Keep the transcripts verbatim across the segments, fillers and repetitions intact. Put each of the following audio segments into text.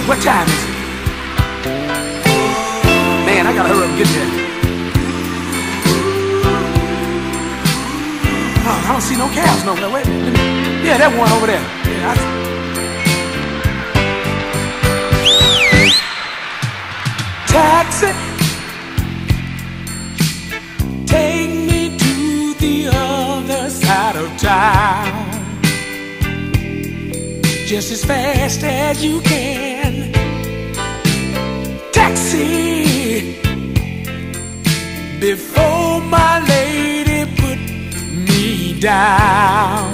What time is it? Man, I gotta hurry up and get there. Oh, I don't see no cabs nowhere. Wait, let me, yeah, that one over there. Yeah, I, taxi, take me to the other side of town, just as fast as you can. Taxi, before my lady put me down.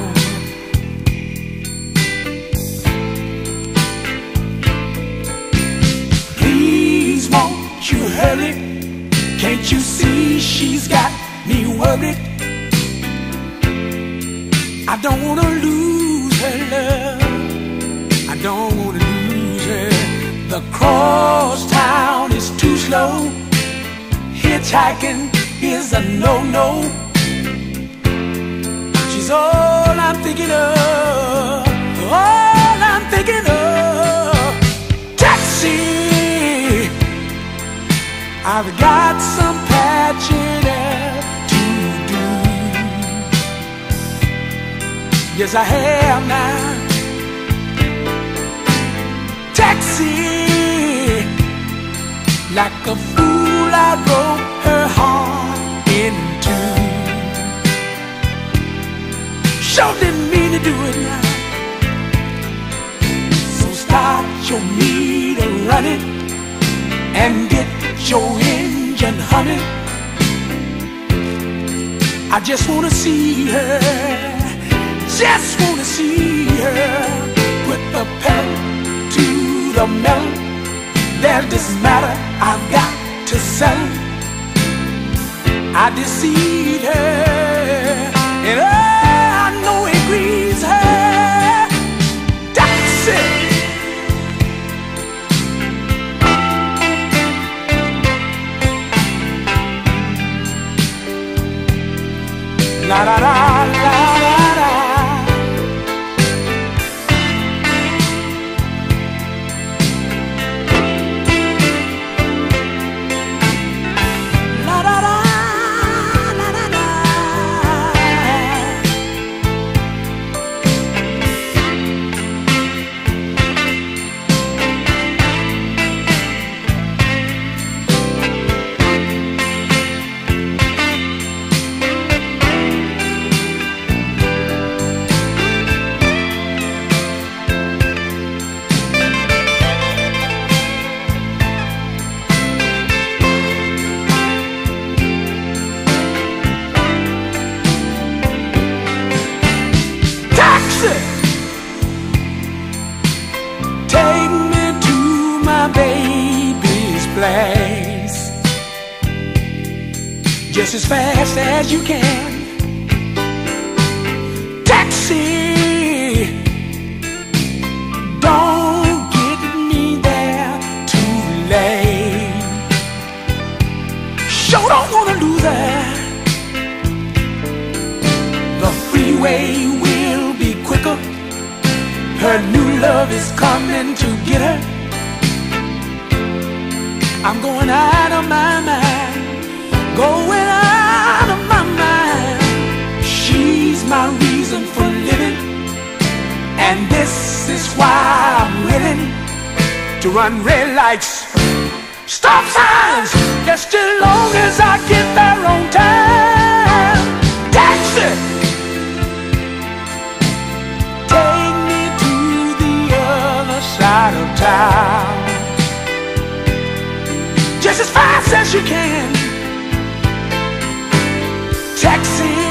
Please, won't you hurry? Can't you see she's got me worried? I don't wanna lose her love, I don't wanna lose her. The cross town is too slow, hitchhiking is a no-no. She's all I'm thinking of, all I'm thinking of. Taxi, I've got some patching up to do. Yes, I have now. Taxi, like a fool I broke her heart in two. Sure didn't mean to do it now. So start your meter running and get your engine humming. I just wanna see her, just wanna see her. Put the pedal to the metal, there's this matter I've got to settle. I deceived her, and I know it grieves her. Taxi, la la la la la la. Take me to my baby's place, just as fast as you can. Taxi, don't get me there too late. Sure don't wanna lose her. The freeway will be quicker, her new love is coming to get her. I'm going out of my mind, going out of my mind. She's my reason for living, and this is why I'm willing to run red lights, stop signs, just as long as I get there on time. Taxi, side of town, just as fast as you can. Taxi,